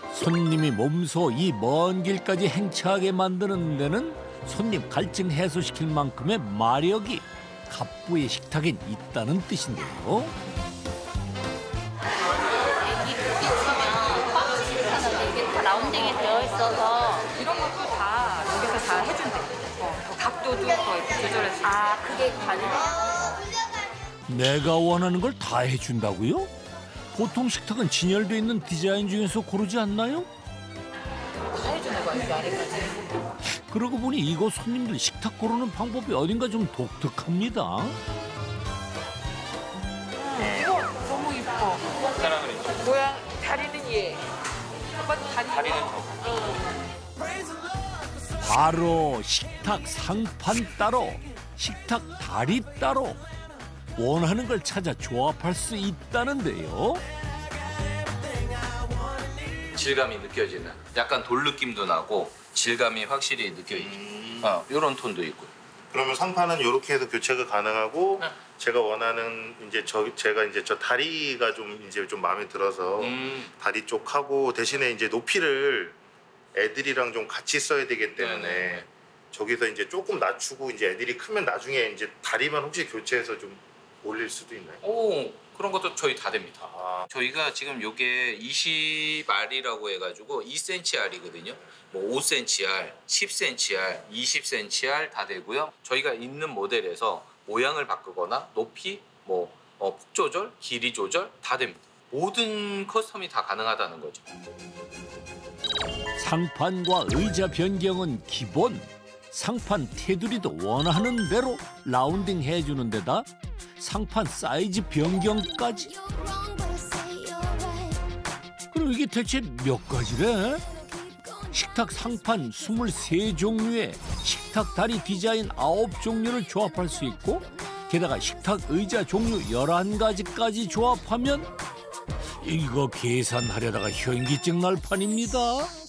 손님이 몸소 이 먼 길까지 행차하게 만드는 데는 손님 갈증 해소시킬 만큼의 마력이 갑부의 식탁엔 있다는 뜻인데요. 애기를 부딪히면 빡치는 게 다 라운딩이 되어 있어서 이런 것도 다 여기서 다 해준대. 각도도 더 이렇게 조절해서. 아 그게 가능해요? 내가 원하는 걸 다 해준다고요? 보통 식탁은 진열돼 있는 디자인 중에서 고르지 않나요? 다 해주는 거야, 이 아래까지. 그러고 보니 이곳 손님들 식탁 고르는 방법이 어딘가 좀 독특합니다. 이거 너무 이뻐. 사랑을 했죠. 모양, 다리는 얘. 오빠도 다리는 저. 바로 식탁 상판 따로, 식탁 다리 따로 원하는 걸 찾아 조합할 수 있다는데요. 질감이 느껴지는 약간 돌 느낌도 나고 질감이 확실히 느껴지죠. 이런 톤도 있고. 그러면 상판은 이렇게 해서 교체가 가능하고 제가 원하는 제가 저 다리가 좀 마음에 들어서 다리 쪽 하고 대신에 이제 높이를 애들이랑 좀 같이 써야 되기 때문에 네네. 저기서 이제 조금 낮추고 이제 애들이 크면 나중에 이제 다리만 혹시 교체해서 좀 올릴 수도 있나요? 오, 그런 것도 저희 다 됩니다. 아. 저희가 지금 요게 20R이라고 해가지고 2cmR이거든요. 뭐 5cmR, 10cmR, 20cmR 다 되고요. 저희가 있는 모델에서 모양을 바꾸거나 높이, 폭 조절, 길이 조절 다 됩니다. 모든 커스텀이 다 가능하다는 거죠. 상판과 의자 변경은 기본. 상판 테두리도 원하는 대로 라운딩 해주는 데다 상판 사이즈 변경까지. 그럼 이게 대체 몇 가지래? 식탁 상판 23종류에 식탁 다리 디자인 9종류를 조합할 수 있고 게다가 식탁 의자 종류 11가지까지 조합하면 이거 계산하려다가 현기증 날 판입니다.